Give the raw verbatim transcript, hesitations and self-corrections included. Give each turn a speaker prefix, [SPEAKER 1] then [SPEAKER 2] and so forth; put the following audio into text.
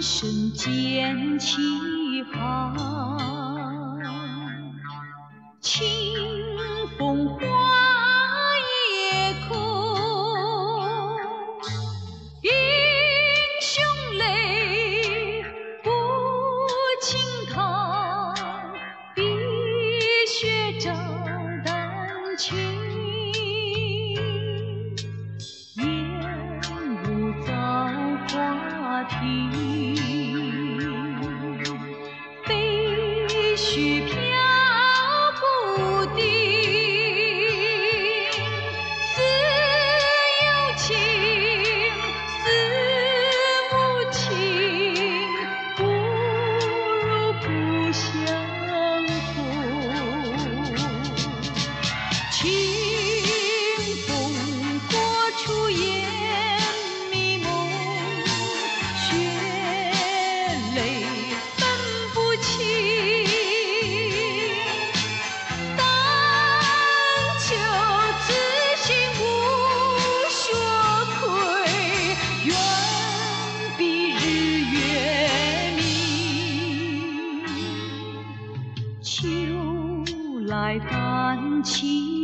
[SPEAKER 1] 声渐起航，清风化夜空，英雄泪不轻淌，碧血照丹青。 花亭，飞絮飘不定，似有情，似无情，不如不相逢。清风过出烟。 秋来泛起。